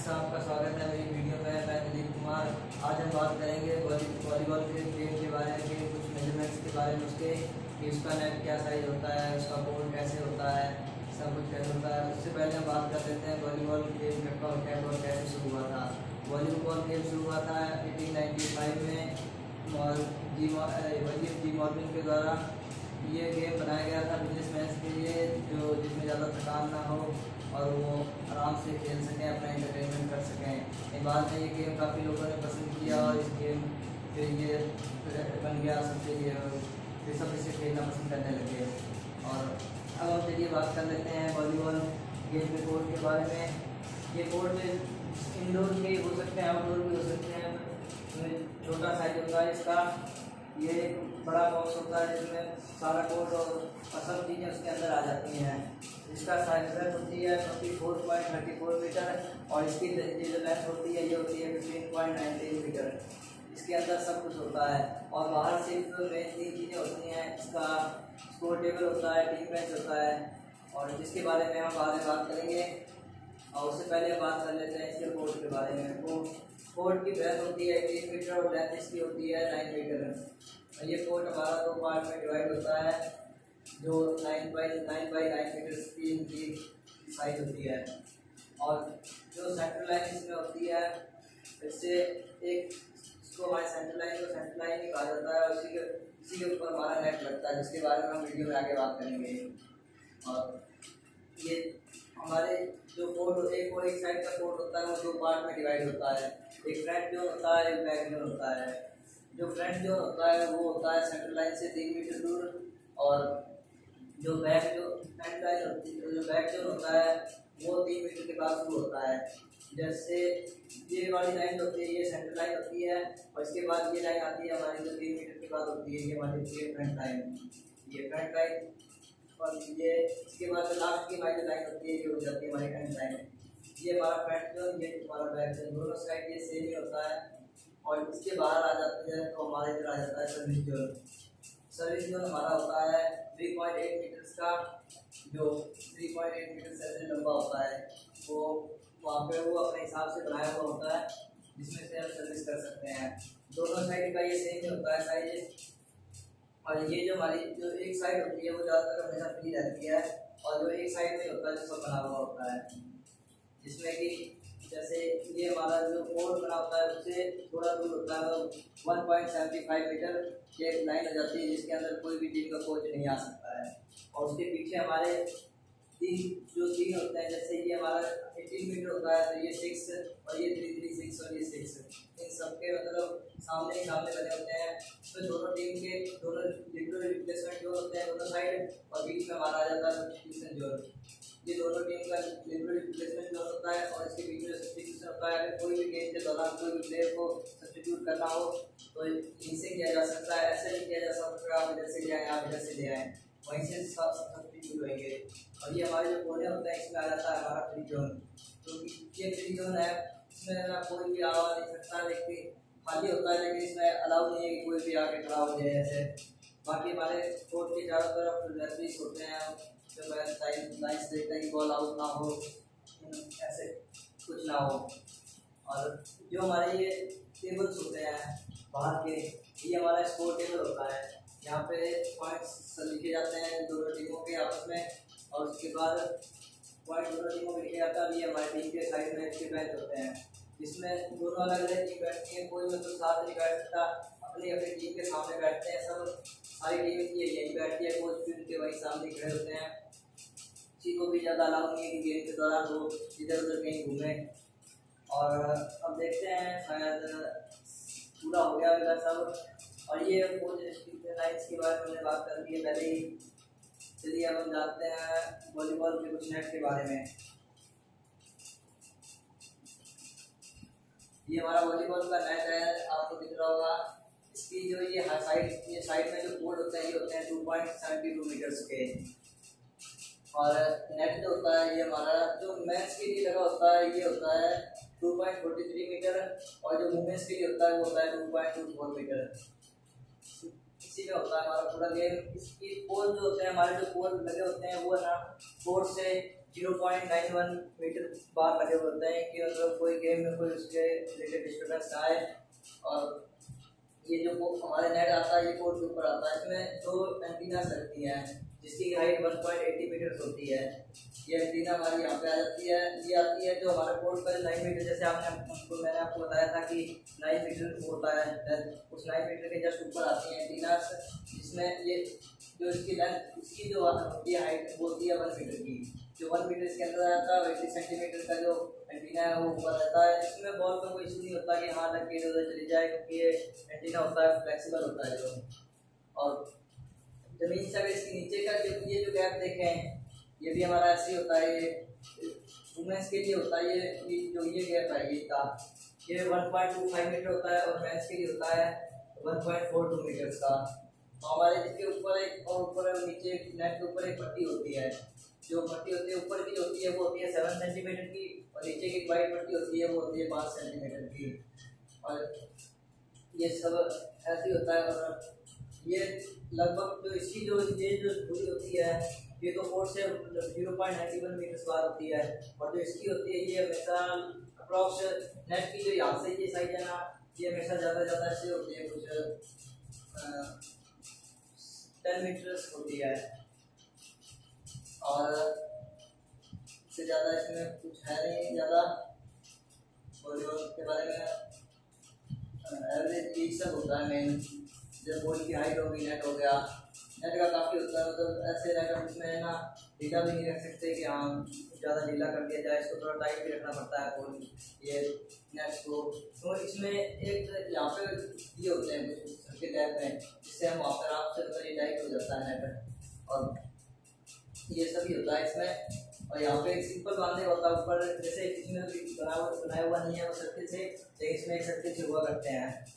Friends, आपका स्वागत है मेरी वीडियो में। मैं दिलीप कुमार। आज हम बात करेंगे वॉलीबॉल के गेम के बारे में, कुछ मेजरमेंट्स के बारे में, उसके कि उसका नेट क्या साइज होता है, उसका कोड कैसे होता है, सब कुछ कैसे होता है। उससे पहले हम बात कर लेते हैं वॉलीबॉल गेम कब और कैसे शुरू हुआ था। वॉलीबॉल गेम शुरू हुआ था 1895 में और जी मॉर्गन के द्वारा ये गेम बनाया गया था बिजनेसमैन के लिए, जो जिसमें ज़्यादा थकान ना हो और वो आराम से खेल सकें, अपना एंटरटेनमेंट कर सकें। बाद में ये गेम काफ़ी लोगों ने पसंद किया और इस गेम फिर ये बन गया सबसे ये, फिर सब इसे खेलना पसंद करने लगे। और अब हम चलिए बात कर लेते हैं वॉलीबॉल गेम के कोड के बारे में। ये कोड इंडोर के हो सकते हैं, आउटडोर भी हो सकते हैं। छोटा साइज होता है इसका, ये बड़ा बॉक्स होता है जिसमें सारा कोड और सब चीज़ें उसके अंदर आ जाती हैं। इसका साइज होती है 24.34 मीटर और इसकी जो लेंथ होती है ये होती है 15.19 मीटर। इसके अंदर सब कुछ होता है और बाहर सिर्फ मेन 3 चीज़ें होती हैं। इसका स्कोर टेबल होता है, टीम बेंच होता है और जिसके बारे में हम बाद में बात करेंगे। और उससे पहले बात कर लेते हैं इसके कोड के बारे में। वो कोड की ब्रेथ होती है 18 मीटर और लेंथ इसकी होती है 9 मीटर। ये कोड हमारा 2 पार्ट में डिवाइड होता है, जो 9 बाई 9 मीटर की इनकी साइज होती है। और जो सेंट्रल लाइन इसमें होती है, इससे एक इसको हमारे सेंट्रल लाइन को सेंट्रल लाइन ही कहा जाता है। उसी के ऊपर हमारा नेट लगता है, जिसके बारे में हम वीडियो में आगे बात करेंगे। और ये हमारे जो कोड एक साइड का कोड होता है वो 2 पार्ट में डिवाइड होता है। एक फ्रंट जोन होता है, एक बैक जोन होता है। जो फ्रंट जोन होता है वो होता है सेंट्रल लाइन से 3 मीटर दूर और जो बैक जोन होता है वो 3 मीटर के बाद शुरू होता है। जैसे ये वाली लाइन होती है, ये सेंट्रल लाइन होती है और इसके बाद ये लाइन आती है हमारी जो 3 मीटर के बाद होती है, ये हमारी फ्रंट लाइन। ये फ्रंट लाइन और ये इसके बाद लास्ट की हमारी लाइन होती है, ये हो जाती है हमारी एंड लाइन। ये हमारा फ्रंट जोन, ये हमारा बैक जोन, दोनों साइड ये सेम ही होता है। और इसके बाहर आ जाते हैं तो हमारे इधर आ जाता है सर्विस जोन। सर्विस जोन हमारा होता है 3.8 मीटर्स का, जो 3.8 मीटर से लंबा होता है। वो वहाँ पे वो अपने हिसाब से बनाया हुआ होता है, जिसमें से हम सर्विस कर सकते हैं। दोनों साइड का ये सेम ही होता है साइज। और ये जो हमारी जो एक साइड होती है वो ज़्यादातर हमेशा फ्री रहती है और जो एक साइड में होता है जिसको बना हुआ होता है, जिसमें कि जैसे ये हमारा जो कोड बना होता है उससे थोड़ा दूर होता है, वो 1.75 मीटर ये लाइन हो जाती है, जिसके अंदर कोई भी टीम का कोच नहीं आ सकता है। और उसके पीछे हमारे तीन होते हैं। जैसे ये हमारा 18 मीटर होता है तो ये 6 और ये 3 और ये 6, इन सबके मतलब सामने बने होते हैं। तो दोनों टीम के दोनों लिबरल रिप्लेसमेंट जोन होते हैं दोनों साइड, और बीच में हमारा आ जाता है सब्स्टिट्यूशन जोन। ये दोनों टीम का लिबरल रिप्लेसमेंट जोन होता है और इसके बीच में सब्स्टिट्यूशन होता है। अगर कोई भी गेम के दौरान कोई भी प्लेयर को सब्स्टिट्यूट करना हो तो इनसे किया जा सकता है, ऐसे नहीं किया जा सकता आप इधर से ले आए, आप इधर से ले आए, वहीं से सब सब्स्टिट्यूट होंगे। और ये हमारे जो कोने होते हैं इसमें आ जाता है हमारा फ्री जोन। तो ये फ्री जोन है, इसमें ना कोई भी आ नहीं सकता, लेकिन खाली होता है, लेकिन इसमें अलाउ नहीं है कि कोई भी आके खड़ा हो जाए ऐसे। बाकी हमारे कोर्ट के चारों तरफ रेफरीज होते हैं जो लाइन्स देखते हैं कि बॉल आउट ना हो, ऐसे कुछ ना हो। और जो हमारे ये टेबल्स होते हैं बाहर के, ये हमारा स्कोर टेबल होता है। यहाँ पे पॉइंट्स लिखे जाते हैं दोनों टीमों के आपस में, और उसके बाद पॉइंट दोनों टीमों में लिखे जाता है। ये हमारी टीम के साइड में इसके बेंच होते हैं, जिसमें दोनों अलग अलग टीम बैठती हैं। कोई मतलब साथ नहीं बैठ सकता, अपनी अपनी टीम के सामने बैठते हैं सब। सारी टीम की यही बैठती है, कोच भी उनके वही सामने खड़े होते हैं। किसी को भी ज़्यादा अलाउ नहीं है कि गेम के दौरान वो इधर उधर कहीं घूमे। और अब देखते हैं शायद पूरा हो गया होगा सब। और ये कोच लाइन्स के बारे में हमने बात कर दी है पहले ही। चलिए अब हम जानते हैं वॉलीबॉल के कुछ नेट के बारे में। ये हमारा वॉलीबॉल का नेट है, आपको दिख रहा होगा। इसकी जो ये साइड में जो कोड होते हैं ये होते हैं 2.72 मीटर्स के। और नेट जो होता है ये हमारा जो मेंस के लिए लगा होता है ये होता है 2.43 मीटर, और जो वुमेन्स के लिए होता है वो होता है 2.24 मीटर। इसी में होता है हमारा पूरा गेम। इसकी पोल जो होते हैं, हमारे जो पोल लगे होते हैं वो ना 4 से 0.91 मीटर बार लगे होते हैं कि मतलब कोई गेम में कोई उसके रिलेटेड डिस्टर्बेंस ना आए। और ये जो हमारे नेट आता है ये पोर्ट के ऊपर आता है, इसमें दो एंटीना लगती हैं जिसकी हाइट 1.80 मीटर होती है। ये एंटीना हमारी यहाँ पे आ जाती है, ये आती है जो हमारे पोर्ट पर 9 मीटर, जैसे मैंने आपको बताया था कि 9 मीटर होता है, उस 9 मीटर के जस्ट ऊपर आती है एंटीना, जिसमें ये जो इसकी लेंथ इसकी जो होती है हाइट वो होती है 1 मीटर की। जो 1 मीटर इसके अंदर आता है 80 सेंटीमीटर का जो एंटीना है वो ऊपर रहता है। इसमें बॉल में कोई इशू नहीं होता कि हाँ लग के उधर चली जाए, क्योंकि ये एंटीना होता है फ्लेक्सिबल होता है जो। और जमीन से अगर इसके नीचे का ये जो गैप देखें ये भी हमारा ऐसे ही होता है, ये वुमेंस के लिए होता है। ये जो ये गैप है ये 1.25 मीटर होता है और मेंस के लिए होता है 1.42 मीटर का। तो हमारे इसके ऊपर एक और ऊपर नीचे नेट के ऊपर एक पट्टी होती है, जो पट्टी होती है ऊपर की जो होती है वो होती है 7 सेंटीमीटर की, और नीचे की वाइट पट्टी होती है वो होती है 5 सेंटीमीटर की। और ये सब ऐसे ही होता है। और ये लगभग जो इसकी जो दूरी होती है ये तो पोर्ट से 0.91 मीटर बार होती है, और जो इसकी होती है ये हमेशा अप्रॉक्स नेट की जो यहाँ से ये साइज है ना ये हमेशा ज़्यादा ऐसे होती है, कुछ 10 मीटर्स होती है। और इससे ज़्यादा इसमें कुछ है नहीं ज़्यादा। और के बारे में एवरेज यही सब होता है मेन, जब बॉल की हाइट होगी, नेट हो गया, नेट का काफ़ी होता है, मतलब ऐसे नेट इसमें ना ढीला भी नहीं रख सकते कि हाँ ज़्यादा ढीला कर दिया जाए, इसको थोड़ा टाइट भी रखना पड़ता है बॉल ये नेट को। तो इसमें एक यहाँ पे ये होते हैं कुछ के टाइप में, जिससे हम वहाँ पर आराम से टाइट हो जाता है नेट। और ये सभी होता है इसमें। और यहाँ पे एक सिंपल बांधने होता है ऊपर, जैसे इसमें बनाया हुआ नहीं है वो सर्किल से, लेकिन इसमें एक सर्किल से हुआ करते हैं।